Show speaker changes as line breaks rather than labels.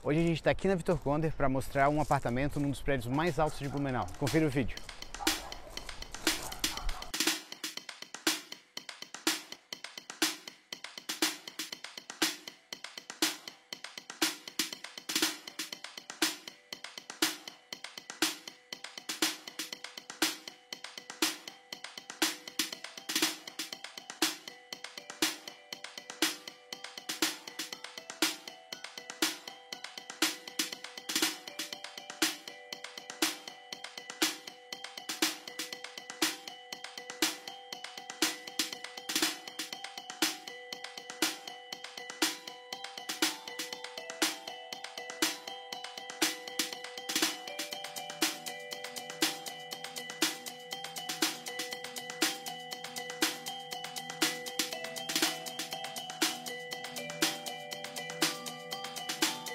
Hoje a gente está aqui na Vitor Conder para mostrar um apartamento num dos prédios mais altos de Blumenau. Confira o vídeo.